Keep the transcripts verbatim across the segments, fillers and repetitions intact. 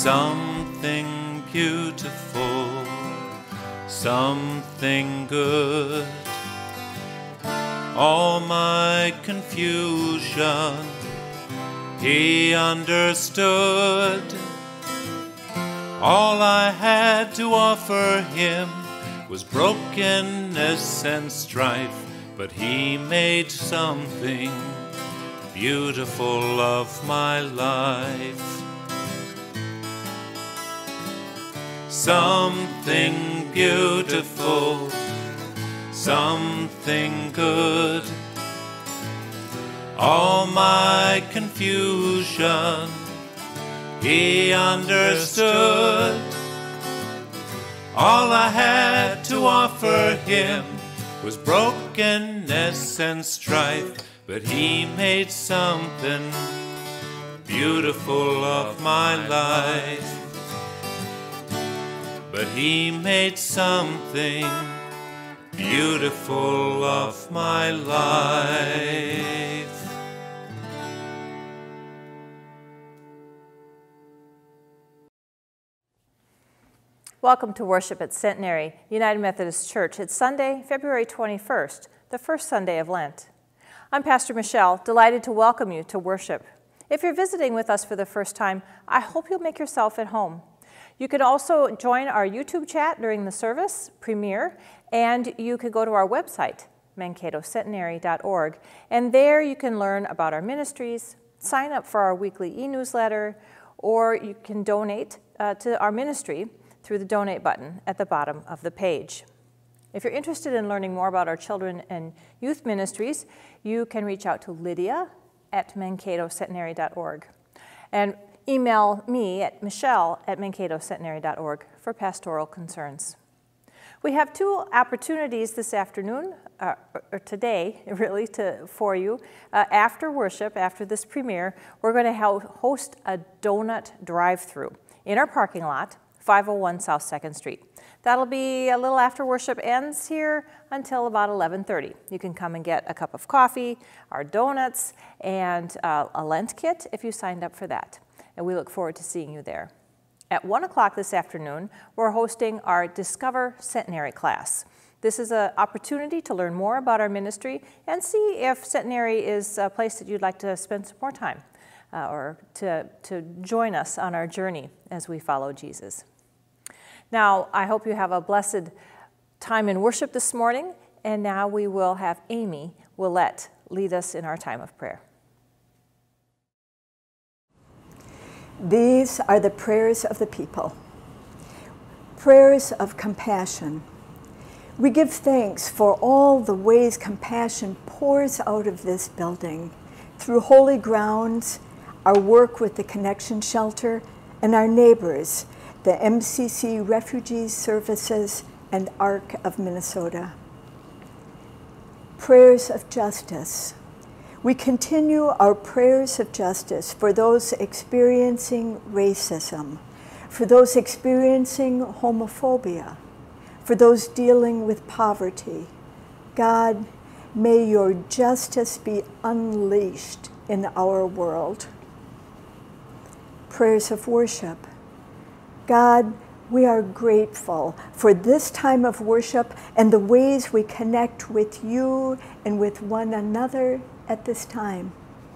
something beautiful, something good. All my confusion he understood. All I had to offer him was brokenness and strife, but he made something beautiful of my life. Something beautiful, something good. All my confusion he understood. All I had to offer him was brokenness and strife, but he made something beautiful of my life. But he made something beautiful of my life. Welcome to worship at Centenary United Methodist Church. It's Sunday, February twenty-first, the first Sunday of Lent. I'm Pastor Michelle, delighted to welcome you to worship. If you're visiting with us for the first time, I hope you'll make yourself at home. You can also join our YouTube chat during the service, premiere, and you could go to our website, mankato centenary dot org, and there you can learn about our ministries, sign up for our weekly e-newsletter, or you can donate uh, to our ministry through the donate button at the bottom of the page. If you're interested in learning more about our children and youth ministries, you can reach out to Lydia at mankato centenary dot org. And email me at michelle at mankato centenary dot org for pastoral concerns. We have two opportunities this afternoon, uh, or today, really, to, for you. Uh, after worship, after this premiere, we're going to host a donut drive-through in our parking lot, five oh one South second Street. That'll be a little after worship ends here until about eleven thirty. You can come and get a cup of coffee, our donuts, and uh, a Lent kit if you signed up for that. And we look forward to seeing you there. At one o'clock this afternoon, we're hosting our Discover Centenary class. This is an opportunity to learn more about our ministry and see if Centenary is a place that you'd like to spend some more time uh, or to, to join us on our journey as we follow Jesus. Now, I hope you have a blessed time in worship this morning, and now we will have Amy Willett lead us in our time of prayer. These are the prayers of the people, prayers of compassion. We give thanks for all the ways compassion pours out of this building, through Holy Grounds, our work with the Connection Shelter, and our neighbors, the M C C Refugee Services and ARC of Minnesota. Prayers of justice. We continue our prayers of justice for those experiencing racism, for those experiencing homophobia, for those dealing with poverty. God, may your justice be unleashed in our world. Prayers of worship. God, we are grateful for this time of worship and the ways we connect with you and with one another at this time.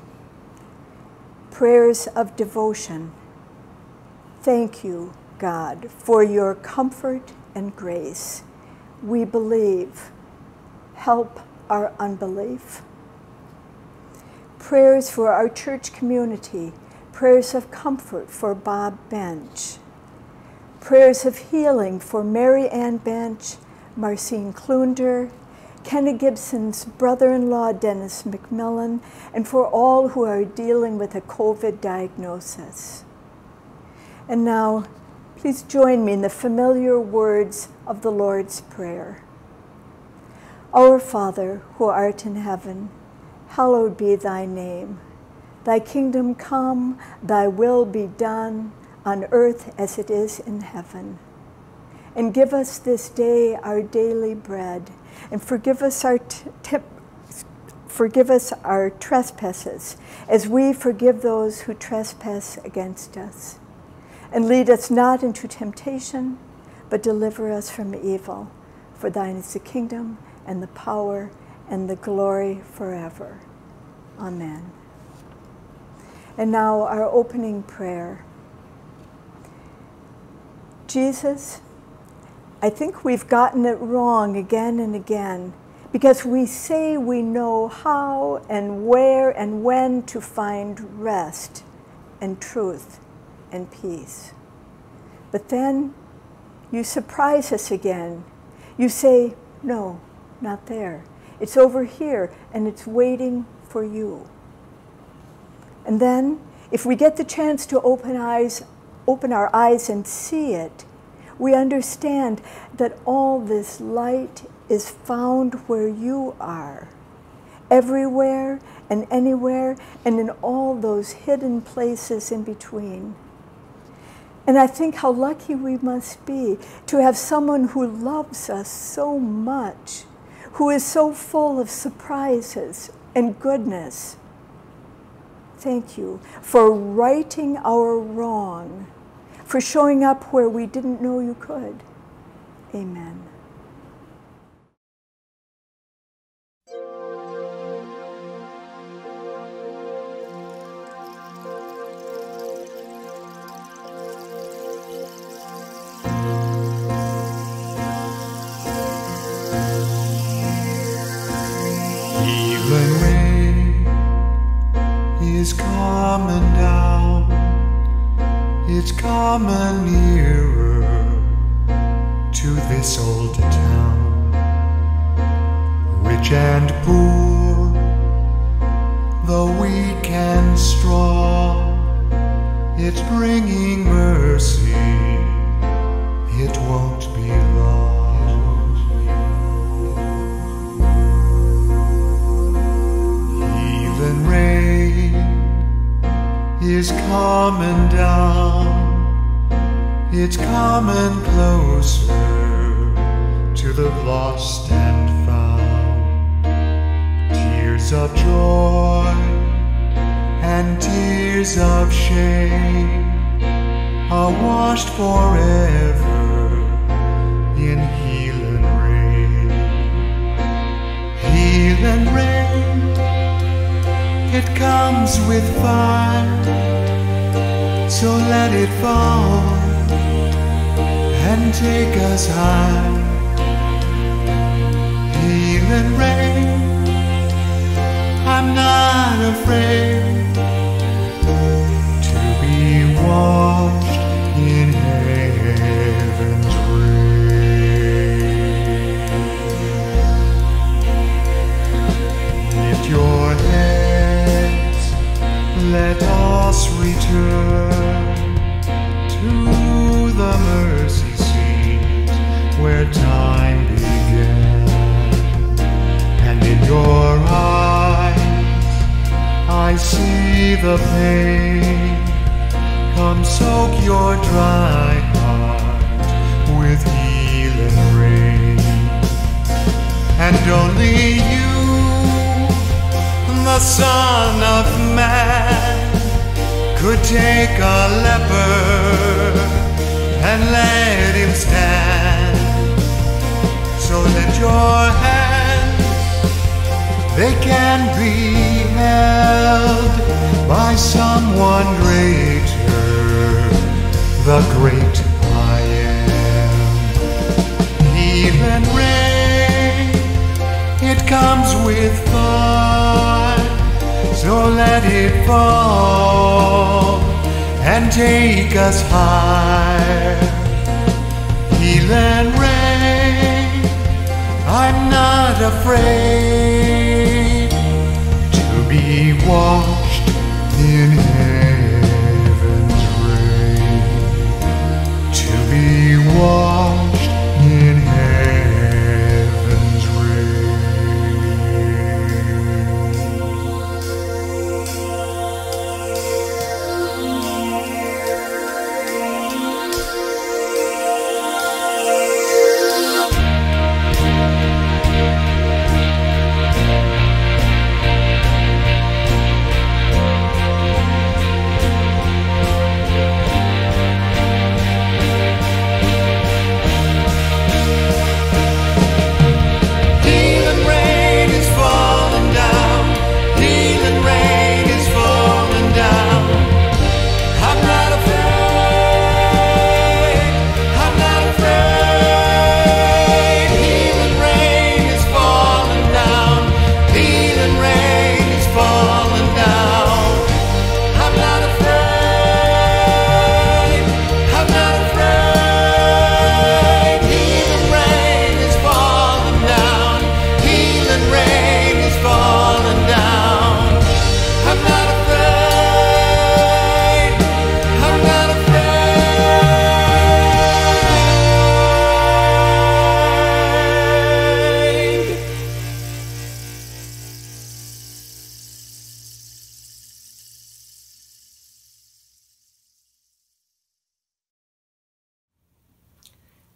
Prayers of devotion. Thank you, God, for your comfort and grace. We believe. Help our unbelief. Prayers for our church community. Prayers of comfort for Bob Bench. Prayers of healing for Mary Ann Bench, Marcine Klunder, Kenny Gibson's brother-in-law, Dennis McMillan, and for all who are dealing with a COVID diagnosis. And now, please join me in the familiar words of the Lord's Prayer. Our Father, who art in heaven, hallowed be thy name. Thy kingdom come, thy will be done, on earth as it is in heaven. And give us this day our daily bread, and forgive us our t- t- forgive us our trespasses, as we forgive those who trespass against us. And lead us not into temptation, but deliver us from evil. For thine is the kingdom, and the power, and the glory forever. Amen. And now our opening prayer. Jesus, I think we've gotten it wrong again and again, because we say we know how and where and when to find rest and truth and peace. But then you surprise us again. You say, no, not there. It's over here, and it's waiting for you. And then, if we get the chance to open eyes, open our eyes and see it, we understand that all this light is found where you are, everywhere and anywhere, and in all those hidden places in between. And I think how lucky we must be to have someone who loves us so much, who is so full of surprises and goodness. Thank you for righting our wrong, for showing up where we didn't know you could. Amen. Evening rain is coming down, it's coming nearer to this old town. Rich and poor, the weak and strong, it's bringing mercy, it won't be long. Healing rain is coming down, it's coming closer to the lost and found. Tears of joy and tears of shame are washed forever in healing rain. Healing rain, it comes with fire, so let it fall and take us high. Healing rain, I'm not afraid to be washed in heaven's rain. Lift your heads, let us return to the mercy seat where time began. And in your eyes I see the pain. Come soak your dry heart with healing rain. And only you, the Son of Man, could take a leper and let him stand. So lift your hands, they can be held by someone greater, the great I am. Healing rain, it comes with fire, so let it fall and take us higher. Healing rain, I'm not afraid to be washed in heaven's rain, to be washed in heaven's rain.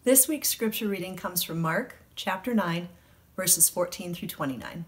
This week's scripture reading comes from Mark chapter nine, verses fourteen through twenty-nine.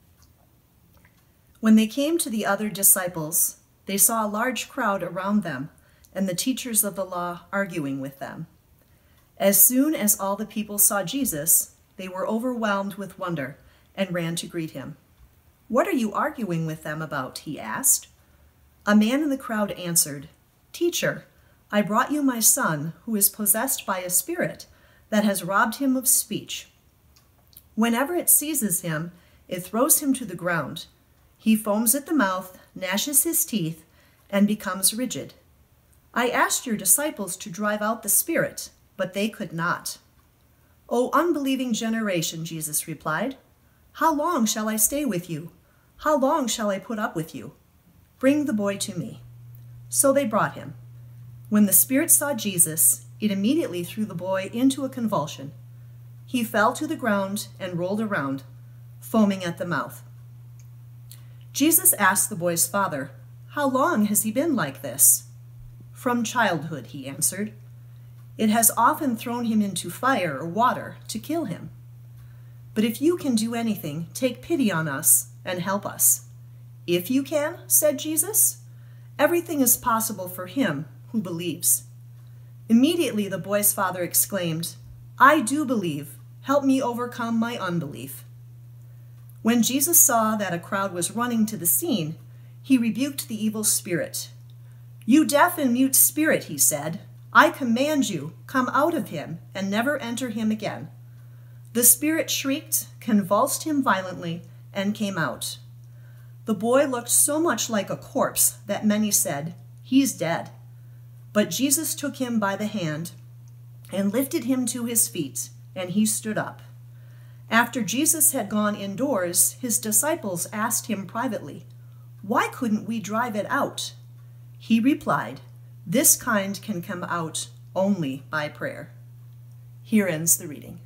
When they came to the other disciples, they saw a large crowd around them and the teachers of the law arguing with them. As soon as all the people saw Jesus, they were overwhelmed with wonder and ran to greet him. "What are you arguing with them about?" he asked. A man in the crowd answered, "Teacher, I brought you my son, who is possessed by a spirit that has robbed him of speech. Whenever it seizes him, it throws him to the ground. He foams at the mouth, gnashes his teeth, and becomes rigid. I asked your disciples to drive out the spirit, but they could not." "O unbelieving generation," Jesus replied, "how long shall I stay with you? How long shall I put up with you? Bring the boy to me." So they brought him. When the spirit saw Jesus, it immediately threw the boy into a convulsion. He fell to the ground and rolled around, foaming at the mouth. Jesus asked the boy's father, "How long has he been like this?" "From childhood," he answered. "It has often thrown him into fire or water to kill him. But if you can do anything, take pity on us and help us." "If you can," said Jesus, "everything is possible for him who believes." Immediately the boy's father exclaimed, "I do believe. Help me overcome my unbelief." When Jesus saw that a crowd was running to the scene, he rebuked the evil spirit. "You deaf and mute spirit," he said, "I command you, come out of him and never enter him again." The spirit shrieked, convulsed him violently, and came out. The boy looked so much like a corpse that many said, "He's dead." But Jesus took him by the hand and lifted him to his feet, and he stood up. After Jesus had gone indoors, his disciples asked him privately, "Why couldn't we drive it out?" He replied, "This kind can come out only by prayer." Here ends the reading.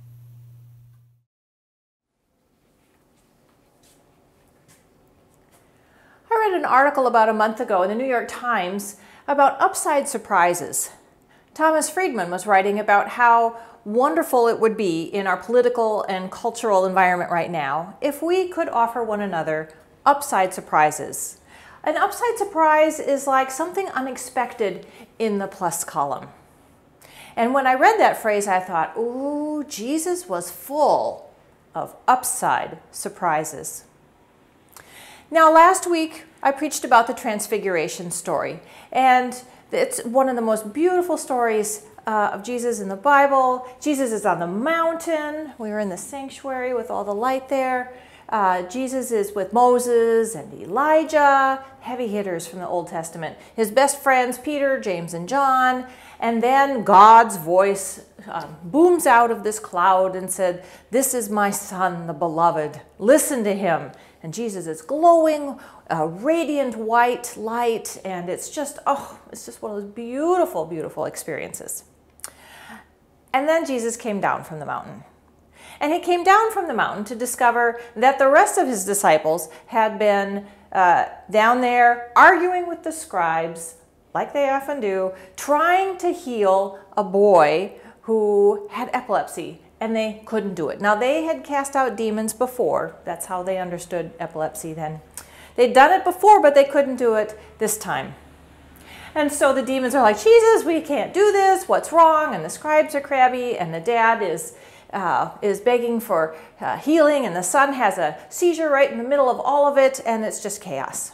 I read an article about a month ago in the New York Times about upside surprises. Thomas Friedman was writing about how wonderful it would be in our political and cultural environment right now if we could offer one another upside surprises. An upside surprise is like something unexpected in the plus column. And when I read that phrase, I thought, ooh, Jesus was full of upside surprises. Now, last week, I preached about the Transfiguration story, and it's one of the most beautiful stories uh, of Jesus in the Bible. Jesus is on the mountain. We were in the sanctuary with all the light there. Uh, Jesus is with Moses and Elijah, heavy hitters from the Old Testament. His best friends, Peter, James, and John. And then God's voice uh, booms out of this cloud and said, "This is my son, the beloved. Listen to him." And Jesus is glowing, uh, radiant white light, and it's just, oh, it's just one of those beautiful, beautiful experiences. And then Jesus came down from the mountain. And he came down from the mountain to discover that the rest of his disciples had been uh, down there arguing with the scribes, like they often do, trying to heal a boy who had epilepsy. And they couldn't do it. Now, they had cast out demons before. That's how they understood epilepsy then. They'd done it before, but they couldn't do it this time. And so the demons are like, "Jesus, we can't do this. What's wrong?" And the scribes are crabby, and the dad is, uh, is begging for uh, healing, and the son has a seizure right in the middle of all of it, and it's just chaos.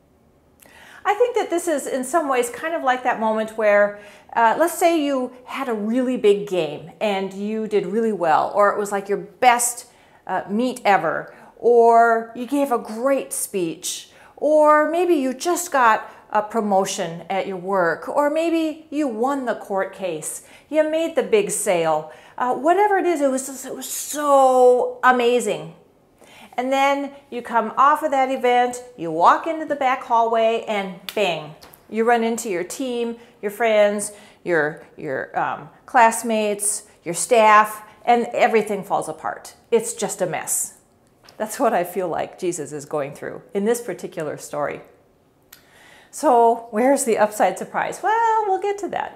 I think that this is in some ways kind of like that moment where, uh, let's say you had a really big game and you did really well, or it was like your best uh, meet ever, or you gave a great speech, or maybe you just got a promotion at your work, or maybe you won the court case, you made the big sale. Uh, whatever it is, it was, just, it was so amazing. And then you come off of that event, you walk into the back hallway, and bang, you run into your team, your friends, your, your um, classmates, your staff, and everything falls apart. It's just a mess. That's what I feel like Jesus is going through in this particular story. So where's the upside surprise? Well, we'll get to that.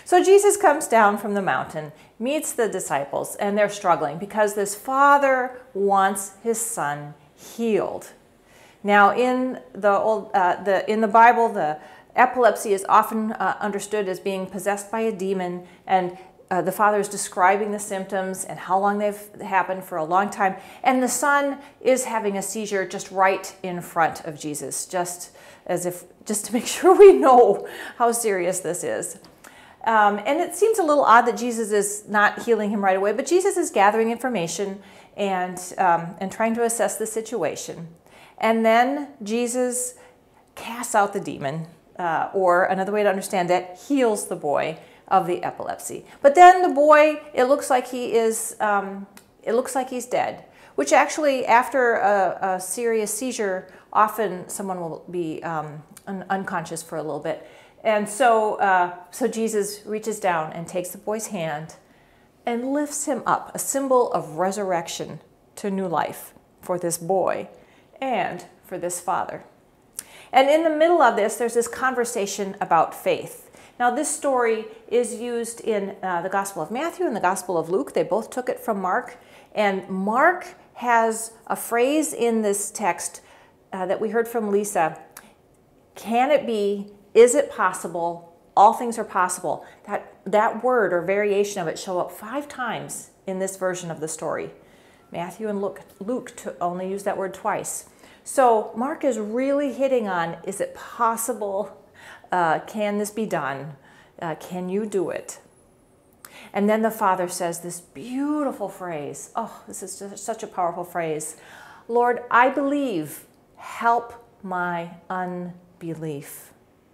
So Jesus comes down from the mountain, meets the disciples, and they're struggling because this father wants his son healed. Now, in the old, uh, the in the Bible, the epilepsy is often uh, understood as being possessed by a demon, and uh, the father is describing the symptoms and how long they've happened for a long time, and the son is having a seizure just right in front of Jesus, just as if just to make sure we know how serious this is. Um, and it seems a little odd that Jesus is not healing him right away, but Jesus is gathering information and um, and trying to assess the situation. And then Jesus casts out the demon, uh, or another way to understand that, heals the boy of the epilepsy. But then the boy, it looks like he is, um, it looks like he's dead, which actually after a, a serious seizure, often someone will be um, un unconscious for a little bit. And so, uh, so Jesus reaches down and takes the boy's hand and lifts him up, a symbol of resurrection to new life for this boy and for this father. And in the middle of this, there's this conversation about faith. Now, this story is used in uh, the Gospel of Matthew and the Gospel of Luke. They both took it from Mark. And Mark has a phrase in this text uh, that we heard from Lisa. Can it be? Is it possible? All things are possible. That, that word or variation of it show up five times in this version of the story. Matthew and Luke, Luke to only use that word twice. So Mark is really hitting on, is it possible? Uh, can this be done? Uh, can you do it? And then the father says this beautiful phrase. Oh, this is just such a powerful phrase. Lord, I believe. Help my unbelief.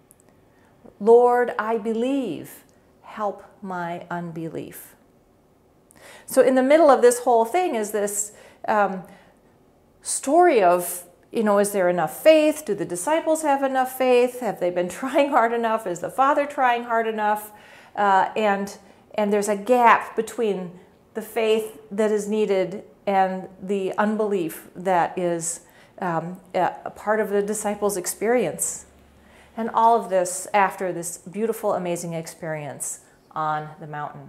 Lord, I believe. Help my unbelief. So in the middle of this whole thing is this um, story of, you know, is there enough faith? Do the disciples have enough faith? Have they been trying hard enough? Is the Father trying hard enough? Uh, and, and there's a gap between the faith that is needed and the unbelief that is um, a part of the disciples' experience. And all of this after this beautiful, amazing experience on the mountain.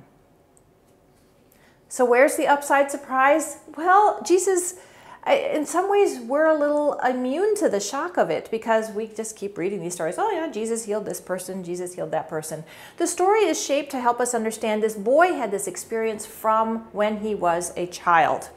So where's the upside surprise? Well, Jesus, in some ways, we're a little immune to the shock of it because we just keep reading these stories. Oh yeah, Jesus healed this person, Jesus healed that person. The story is shaped to help us understand this boy had this experience from when he was a child.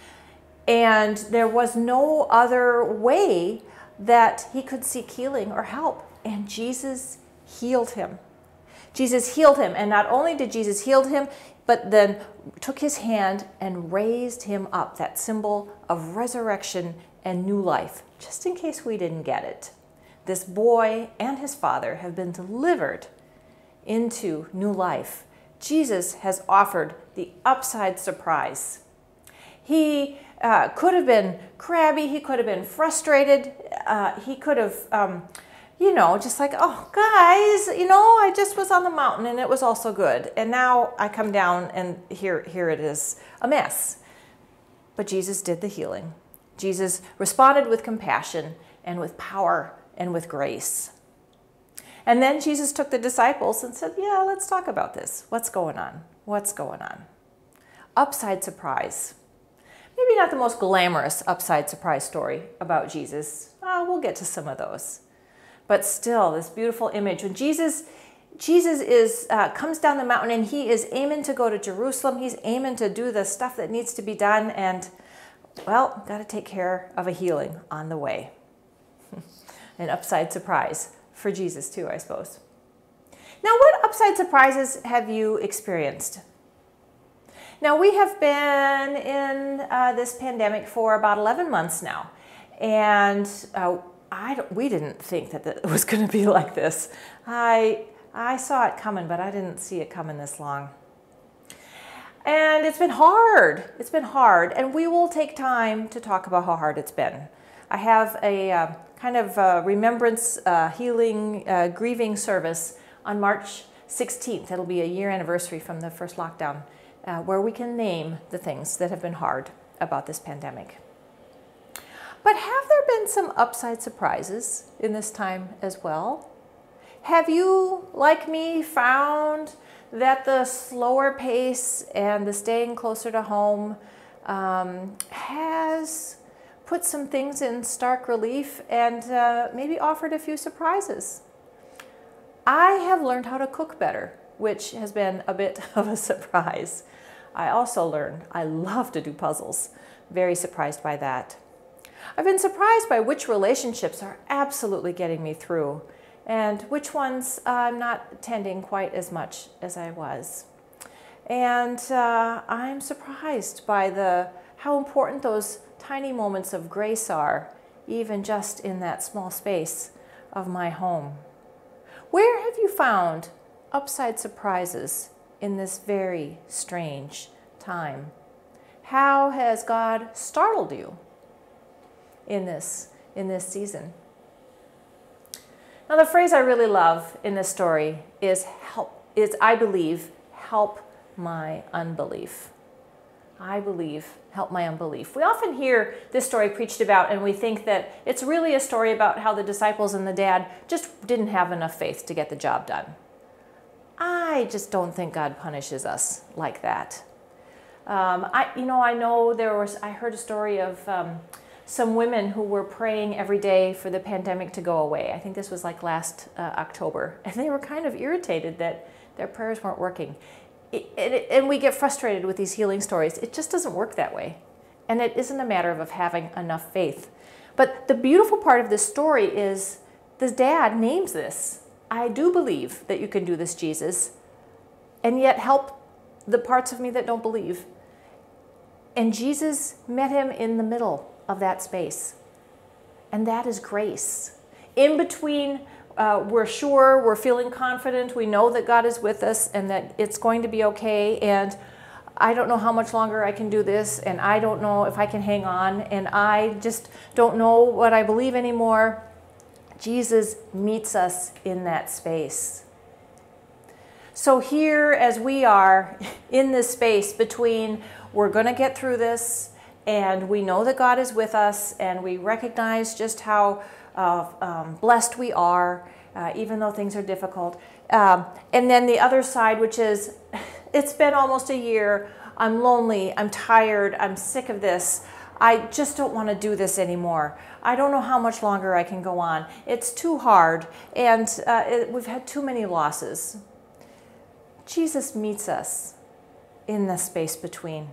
And there was no other way that he could seek healing or help. And Jesus healed him. Jesus healed him. And not only did Jesus heal him, but then took his hand and raised him up, that symbol of resurrection and new life, just in case we didn't get it. This boy and his father have been delivered into new life. Jesus has offered the upside surprise. He uh, could have been crabby, he could have been frustrated, uh, he could have... Um, you know, just like, oh, guys, you know, I just was on the mountain and it was all so good. And now I come down and here, here it is, a mess. But Jesus did the healing. Jesus responded with compassion and with power and with grace. And then Jesus took the disciples and said, yeah, let's talk about this. What's going on? What's going on? Upside surprise. Maybe not the most glamorous upside surprise story about Jesus. Oh, we'll get to some of those. But still, this beautiful image. When Jesus, Jesus is, uh, comes down the mountain and he is aiming to go to Jerusalem. He's aiming to do the stuff that needs to be done. And, well, got to take care of a healing on the way. An upside surprise for Jesus too, I suppose. Now, what upside surprises have you experienced? Now, we have been in uh, this pandemic for about eleven months now. And uh, I don't, we didn't think that it was going to be like this. I, I saw it coming, but I didn't see it coming this long. And it's been hard. It's been hard. And we will take time to talk about how hard it's been. I have a uh, kind of uh, remembrance, uh, healing, uh, grieving service on March sixteenth. It'll be a year anniversary from the first lockdown, uh, where we can name the things that have been hard about this pandemic. But have there been some upside surprises in this time as well? Have you, like me, found that the slower pace and the staying closer to home um, has put some things in stark relief and uh, maybe offered a few surprises. I have learned how to cook better, which has been a bit of a surprise. I also learned I love to do puzzles. Very surprised by that. I've been surprised by which relationships are absolutely getting me through and which ones I'm not tending quite as much as I was. And uh, I'm surprised by the how important those tiny moments of grace are, even just in that small space of my home. Where have you found upside surprises in this very strange time? How has God startled you in this, in this season? Now, the phrase I really love in this story is help, is I believe, help my unbelief. I believe, help my unbelief. We often hear this story preached about and we think that it's really a story about how the disciples and the dad just didn't have enough faith to get the job done. I just don't think God punishes us like that. Um, I, you know, I know there was, I heard a story of um, some women who were praying every day for the pandemic to go away. I think this was like last uh, October. And they were kind of irritated that their prayers weren't working. It, it, and we get frustrated with these healing stories. It just doesn't work that way. And it isn't a matter of having enough faith. But the beautiful part of this story is the dad names this. I do believe that you can do this, Jesus, and yet help the parts of me that don't believe. And Jesus met him in the middle of that space. And that is grace. In between, uh, we're sure, we're feeling confident, we know that God is with us and that it's going to be okay, and I don't know how much longer I can do this, and I don't know if I can hang on, and I just don't know what I believe anymore. Jesus meets us in that space. So here, as we are in this space between we're going to get through this, and we know that God is with us, and we recognize just how uh, um, blessed we are, uh, even though things are difficult. Um, and then the other side, which is, it's been almost a year, I'm lonely, I'm tired, I'm sick of this. I just don't want to do this anymore. I don't know how much longer I can go on. It's too hard, and uh, it, we've had too many losses. Jesus meets us in the space between.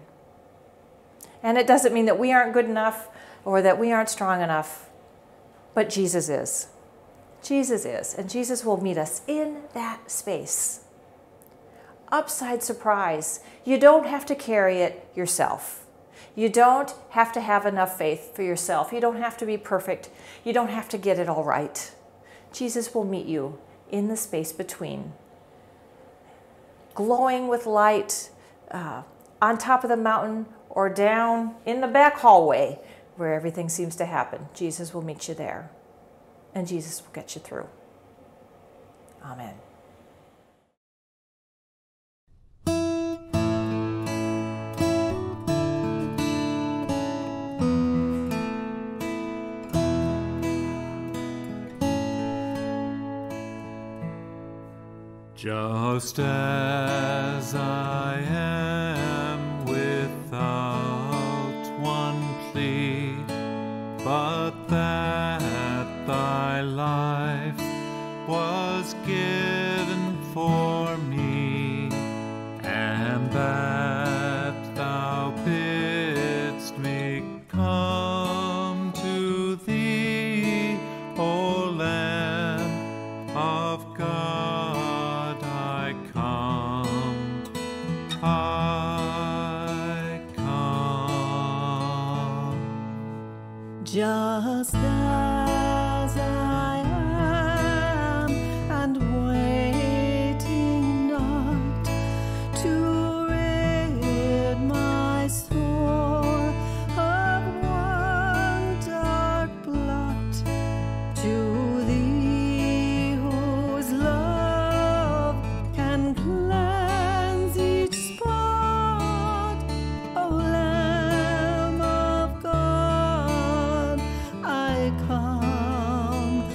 And it doesn't mean that we aren't good enough or that we aren't strong enough, but Jesus is. Jesus is, and Jesus will meet us in that space. Upside surprise. You don't have to carry it yourself. You don't have to have enough faith for yourself. You don't have to be perfect. You don't have to get it all right. Jesus will meet you in the space between. Glowing with light, uh, on top of the mountain or down in the back hallway where everything seems to happen. Jesus will meet you there, and Jesus will get you through. Amen. Just as I am without one plea, but that thy life was given for me, and that thou bidst me come to thee, O Lamb of God. Just as I am, and waiting not to rid my soul of one dark blot, to thee whose love can cleanse each spot, O Lamb of God, I come.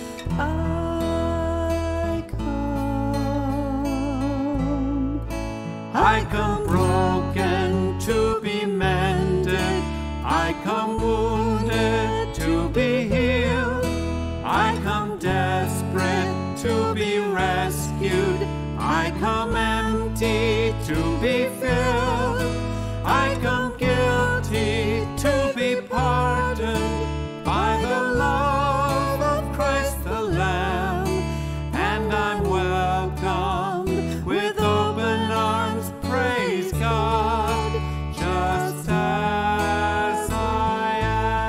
come wounded to be healed. I come desperate to be rescued. I come empty to be filled. I come guilty to be pardoned by the love of Christ the Lamb. And I'm welcomed with open arms, praise God, just as I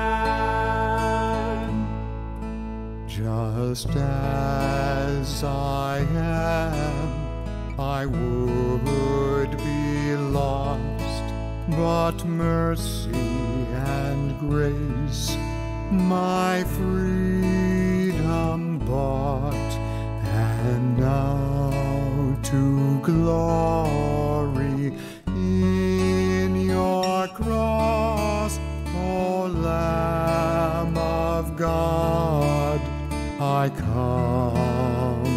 am. Just as I am, I would be lost, but mercy and grace my freedom bought, and now to glory in your cross, O Lamb of God, I come,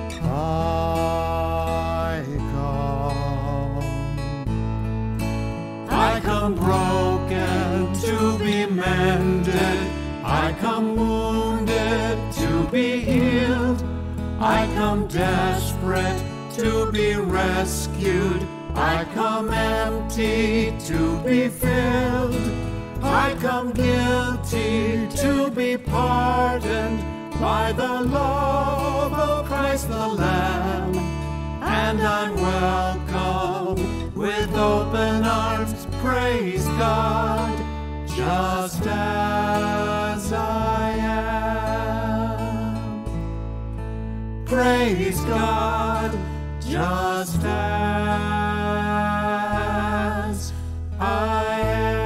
I come. I come broken to be mended. I come wounded to be healed. I come desperate to be rescued. I come empty to be filled. I come guilty to be pardoned by the love of Christ the Lamb. And I'm welcome with open arms, praise God, just as I am. Praise God, just as I am.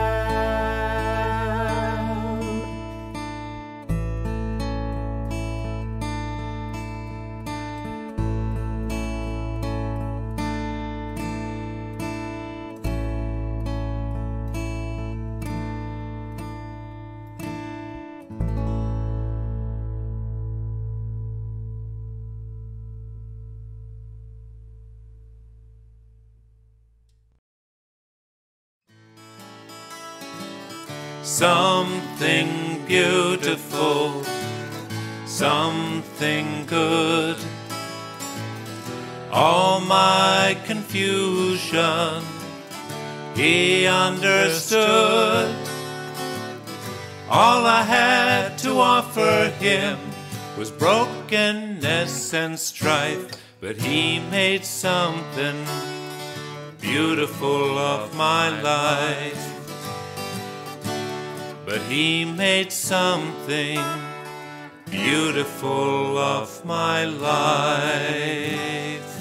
Something beautiful, something good. All my confusion, he understood. All I had to offer him was brokenness and strife, but he made something beautiful of my life. But he made something beautiful of my life.